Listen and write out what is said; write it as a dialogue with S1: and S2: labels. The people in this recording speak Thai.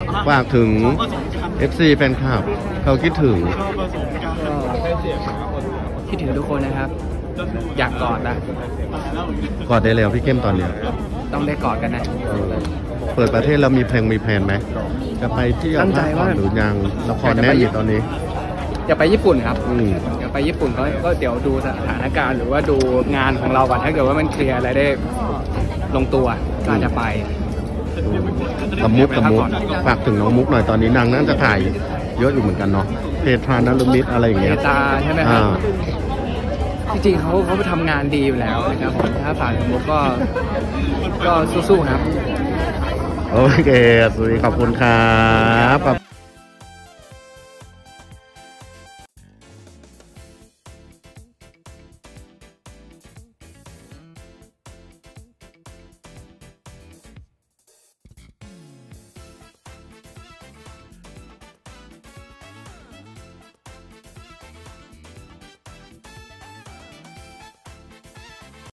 S1: ฝากถึง FC แฟนคลับเขาคิดถึง
S2: ทุกคนนะครับอยากกอดนะ
S1: กอดได้แล้วพี่เข้มตอนเนี้ย
S2: ต้องได้กอดกันนะ
S1: เปิดประเทศเรามีแผนไหมจะไปที่ตั้งใจว่าหรือยังละครแน่อยู่ตอนนี้
S2: จะไปญี่ปุ่นครับอยากไปญี่ปุ่นก็เดี๋ยวดูสถานการณ์หรือว่าดูงานของเราก่อนถ้าเกิดว่ามันเคลียร์อะไรได้ลงตัวก็จะไป
S1: กับมุกฝากถึงน้องมุกหน่อยตอนนี้นางน่าจะถ่ายเยอะอยู่เหมือนกันเนาะเพทรานัลมิดอะไรอย่างเงี้ย
S2: ตาใช่ไหมครับจริงๆเขาไปทำงานดีอยู่แล้วนะครับผมถ้าผ่านมุกก็สู้ๆครับ
S1: โอเคสวัสดีขอบคุณครับ